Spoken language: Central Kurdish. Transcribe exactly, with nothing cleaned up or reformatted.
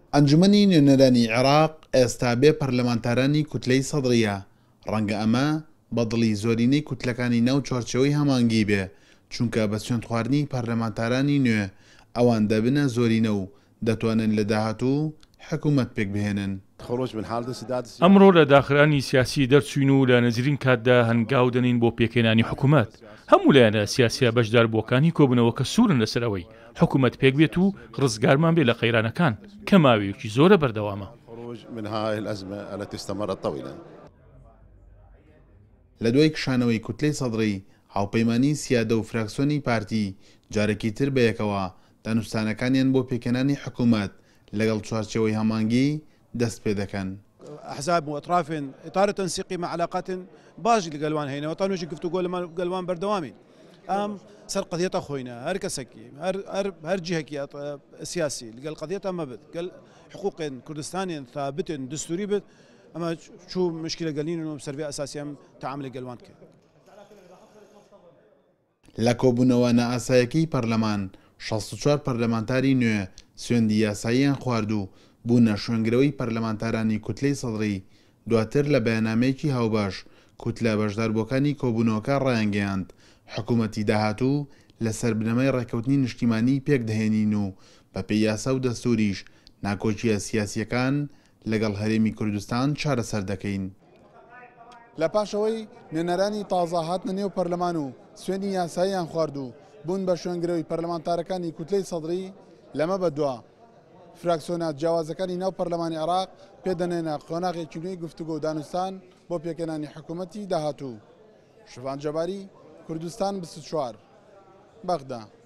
ئەنجومەنی نوێنەرانی عێراق ئێستا بێ پەرلەمانتارانی کوتلەی سەدڕیە. ڕەنگە ئەمە بەدڵی زۆرینەی کوتلەکانی ناو چۆرچەوەی هەمانگی بێ، چونکە بە سوێند خواردنی پەرلەمانتارانی نوێ ئەوان دەبنە زۆرینە و دەتوانن لە داهاتوو حکوومەت پێک بهێنن. ئەمڕۆ لە داخرانی سیاسی دەرچوین و لە نزیرین کاتدا هەنگاو دەنین بۆ پێکێنانی حکوومەت. هەموو لایەنە سیاسیە بەشدار بۆکانی کۆبنەوە کە سوورن لەسەرەوەی حکوومەت پێک بێت و ڕزگارمان بێ لە قەیرانەکان کە ماوەیەکی زۆرە بەردەوامە. لە دوای کشانەوەی کوتلەی سەدڕی، هاوپەیمانی سیادە و فراکسیۆنی پارتی جارێکی تر بەیەکەوە دانوستانەکانیان بۆ پێکێنانی حکوومەت لەگەڵ چوارچەوەی هەمانگی دەست پێ دەکەن. أحزاب وأطراف إطار تنسيقي مع علاقات باجي لقلوان هنا وطنوش قفتو قلوان بردوامين أم سر قضية خوينا هر كسكي هر هر هر جهة كي سياسي قال قضية ما بد قال حقوق كردستان ثابت دستوري بد أما شو مشكلة قالين إنه سرفي أساسية تعامل قلوان كي لە کۆبوونەوە نائاسایەکەی پەرلەمان شەست و چوار پەرلەمانتاری نوێ سوێندی یاساییان خوارد و بوونە شوێنگرەوەی پەرلەمانتارانی کوتلەی سەدڕی. دواتر لە بەیاننامەیەکی هاوباش کوتلە بەشداربووەکانی کۆبوونەوەکە ڕایانگەیاند حکوومەتی داهاتوو لەسەر بنەمای ڕێکەوتنی نیشتیمانی پێک دەهێنین و بە پێی یاسا و دەستوریش ناکۆچیە سیاسیەکان لەگەڵ هەرێمی کوردستان چارەسەر دەکەین. لە پاشەوەی نوێنەرانی تازە هاتنە نێو پەرلەمان و سوێنی یاساییان خوارد و بوون بە شوێنگرەوەی پەرلەمانتارەکانی کوتلەی سەدڕی، لەمە بەدووە فراکسیۆنە جیاوازەکانی ناو پەرلەمانی عێراق پێدەنێنە قۆناغێکی نوێی گفتوگۆ و دانوستان بۆ پێکێنانی حکوومەتی داهاتوو. شوان جەباری، کوردستان بیست و چوار، بەغدا.